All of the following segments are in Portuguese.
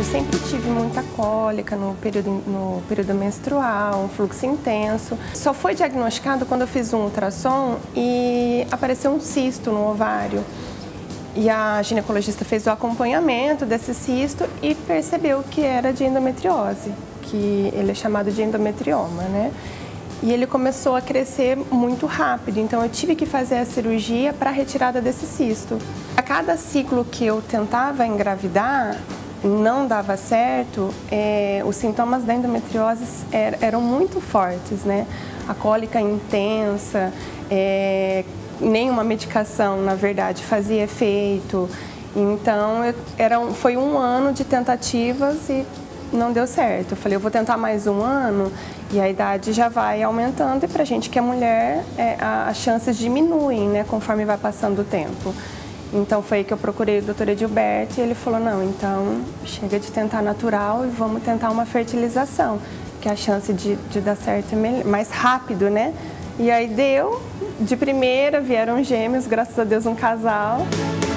Eu sempre tive muita cólica no período menstrual, um fluxo intenso. Só foi diagnosticado quando eu fiz um ultrassom e apareceu um cisto no ovário. E a ginecologista fez o acompanhamento desse cisto e percebeu que era de endometriose, que ele é chamado de endometrioma, né? E ele começou a crescer muito rápido, então eu tive que fazer a cirurgia para a retirada desse cisto. A cada ciclo que eu tentava engravidar, não dava certo, os sintomas da endometriose eram muito fortes, né? A cólica intensa, nenhuma medicação, na verdade, fazia efeito. Então, foi um ano de tentativas e não deu certo. Eu falei, eu vou tentar mais um ano e a idade já vai aumentando e pra gente que é mulher, as chances diminuem, né, conforme vai passando o tempo. Então foi aí que eu procurei o Dr. Edilberto e ele falou, não, então chega de tentar natural e vamos tentar uma fertilização, que a chance de dar certo é mais rápido, né? E aí deu, de primeira vieram gêmeos, graças a Deus um casal.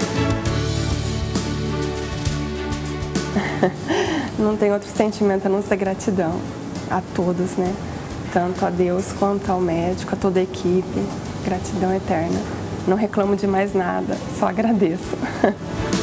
Não tem outro sentimento a não ser gratidão a todos, né? Tanto a Deus quanto ao médico, a toda a equipe. Gratidão eterna. Não reclamo de mais nada, só agradeço.